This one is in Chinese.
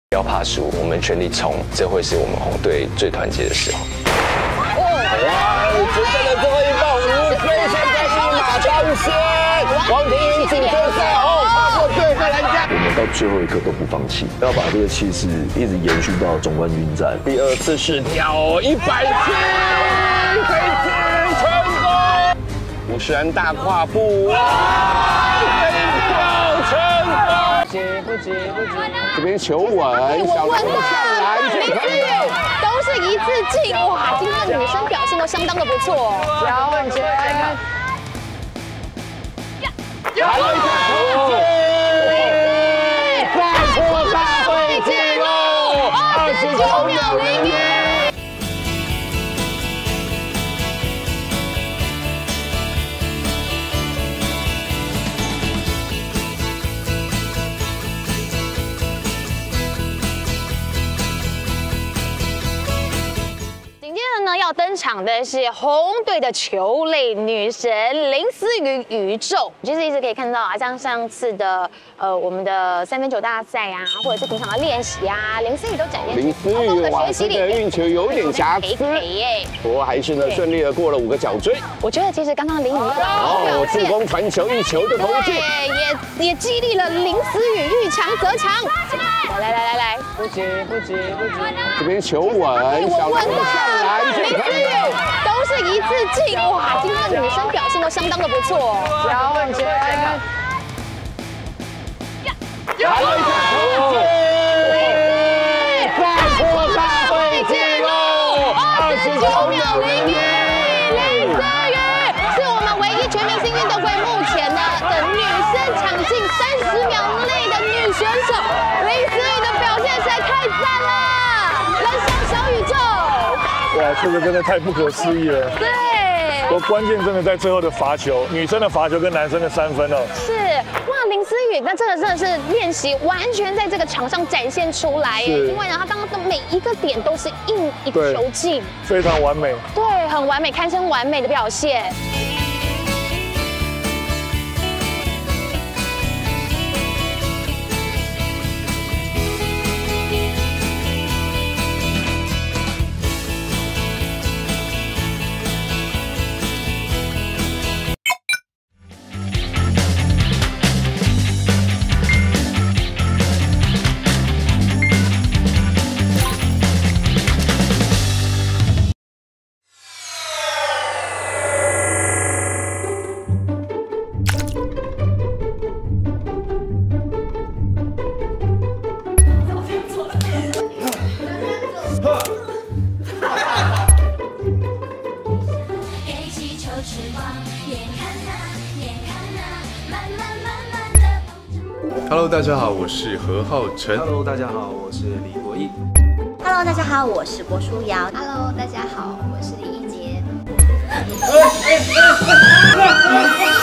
不要怕输，我们全力冲，这会是我们红队最团结的时候。哇！决胜的最后一棒，吴飞现在一马当先，王庭云紧追在后，跨过对方栏杆。我们到最后一刻都不放弃，要把这个气势一直延续到总冠军战。第2次试跳170，可以成功。吴诗安大跨步，哇！飞跳成功。不急，这边求稳，小龙上篮就可以了。 是一字进哇！今天的女生表现都相当的不错。 姚文杰， 还有一个突破，再破大会纪录，29秒01。 要登场的是红队的球类女神林思雨宇宙，就是一直可以看到啊，像上次的我们的3分球大赛啊，或者是平常的练习啊，林思雨都展现林思雨哇，这个运球有点瑕疵，不过还是呢顺利的过了5个角锥。 我觉得其实刚刚林雨哦，助攻传球1球就投进， 也激励了林思雨遇强则强。来， 不急， 这边求稳，小龙上篮。 林思雨都是一字进哇！今天的女生表现都相当的不错。 姚文杰， 还有一个突破，再破大会纪录，29秒01。 林思雨是我们唯一全明星运动会目前的女生抢进30秒内的女选手。林思雨的表现实在太赞了，燃烧小宇宙！ 哇，这个真的太不可思议了。 对， 关键真的在最后的罚球，女生的罚球跟男生的3分哦。 是，哇，林思雨，那真的是练习完全在这个场上展现出来耶。因为呢，她刚刚的每一个点都是硬一球进， 非常完美。 对，很完美，堪称完美的表现。 Hello， 大家好，我是何浩晨。 Hello， 大家好，我是李国毅。 Hello， 大家好，我是郭书瑶。Hello， 大家好，我是李一杰。